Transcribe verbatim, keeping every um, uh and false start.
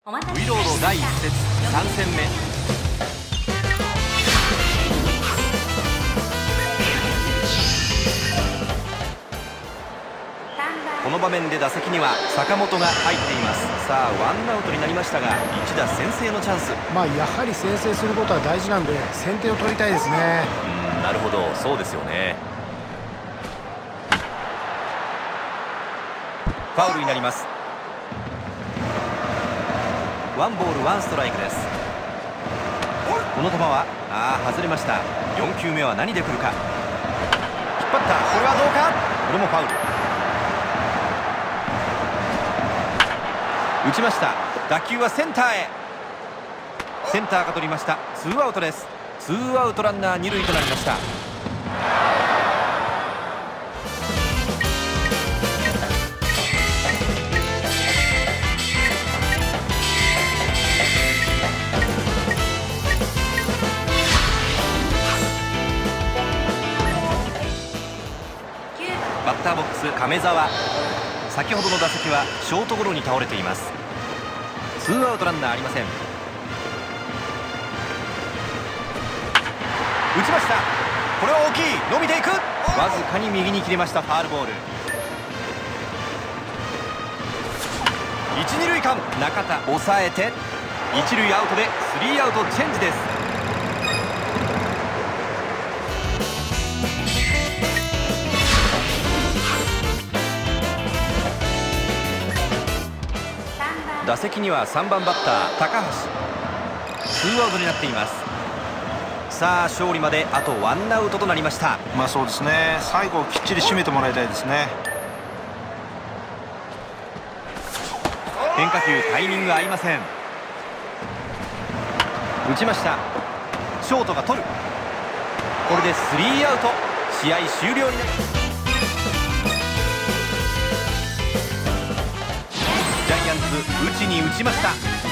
ウィロード第一節さん戦目。この場面で打席には坂本が入っています。さあワンアウトになりましたが一打先制のチャンス。 まあやはり先制することは大事なんで先手を取りたいですね。 うん、なるほど、そうですよね。ファウルになります。ワンボールワンストライクです。この球はああ外れました。よん球目は何で来るか。引っ張った。これはどうか。これもファウル。打ちました。打球はセンターへ。センターが取りました。ツーアウトです。ツーアウトランナー二塁となりました。バッターボックス亀澤、先ほどの打席はショートゴロに倒れています。ツーアウトランナーありません。打ちました。これは大きい。伸びていく。わずかに右に切れました。ファウルボール。一二塁間、中田抑えて一塁アウトでスリーアウトチェンジです。打席にはさんばんバッター高橋。ツーアウトになっています。さあ勝利まであとワンアウトとなりました。 まあそうですね、最後きっちり締めてもらいたいですね。 変化球タイミング合いません。打ちました。ショートが取る。これでスリーアウト。試合終了になります。ジャイアンツ打ちに打ちました。